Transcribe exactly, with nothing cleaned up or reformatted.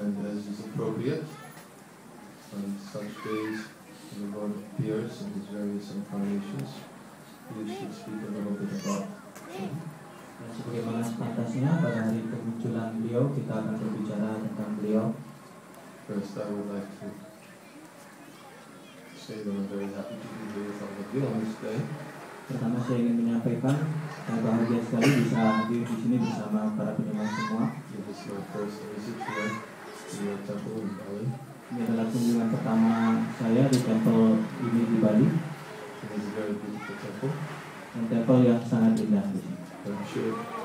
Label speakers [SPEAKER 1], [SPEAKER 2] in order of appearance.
[SPEAKER 1] and as is appropriate on such days when the Lord appears in his various incarnations, we should speak a little bit about him.
[SPEAKER 2] Dan sebagaimana sepantasnya pada hari kemunculan beliau kita akan berbicara tentang beliau.
[SPEAKER 1] First, I would like to say that I'm very happy to be here with all of you on this day.
[SPEAKER 2] Pertama saya ingin menyampaikan saya bahagia sekali bisa hadir di sini bersama para penyembah semua.
[SPEAKER 1] This is my first visit here to your temple in Bali.
[SPEAKER 2] Ini adalah kunjungan pertama saya di tempel ini di Bali.
[SPEAKER 1] It is a very beautiful temple.
[SPEAKER 2] Dan tempel yang sangat indah di sini.
[SPEAKER 1] I'm sure